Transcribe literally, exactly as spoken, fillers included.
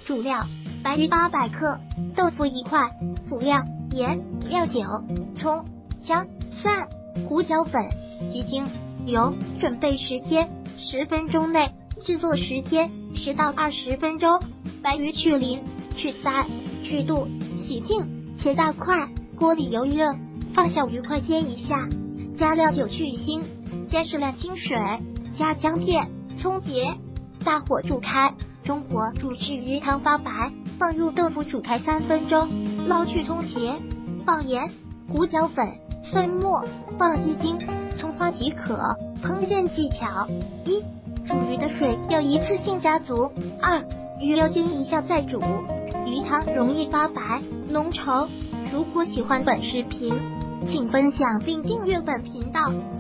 主料：白鱼八百克，豆腐一块，辅料：盐、料酒、葱、姜、蒜、胡椒粉、鸡精、油。准备时间十分钟内，制作时间十到二十分钟。白鱼去鳞、去鳃、去肚，洗净，切大块。锅里油热，放小鱼块煎一下，加料酒去腥，加适量清水，加姜片、葱节，大火煮开，中火煮至鱼汤发白，放入豆腐煮开三分钟，捞去葱节，放盐、胡椒粉、蒜末，放鸡精、葱花即可。烹饪技巧：一、煮鱼的水要一次性加足；二、鱼要煎一下再煮，鱼汤容易发白浓稠。如果喜欢本视频，请分享并订阅本频道。